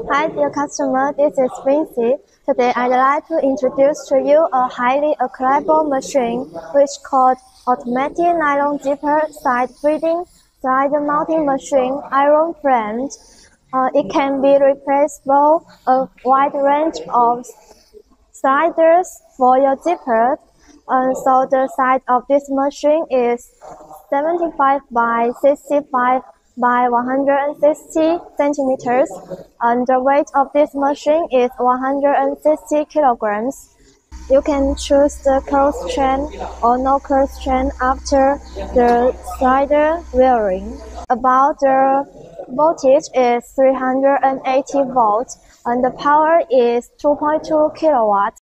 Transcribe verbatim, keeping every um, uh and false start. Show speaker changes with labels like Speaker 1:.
Speaker 1: Hi dear customer, this is Vinci. Today I'd like to introduce to you a highly accessible machine which called Automatic Nylon Zipper Side Feeding Side Mounting Machine Iron Framed. Uh, it can be replaceable a wide range of sliders for your zipper. Uh, so the size of this machine is seventy-five by sixty-five by one hundred sixty centimeters, and the weight of this machine is one hundred sixty kilograms. You can choose the cross chain or no cross chain after the slider wearing. About the voltage is three hundred eighty volts and the power is two point two kilowatts.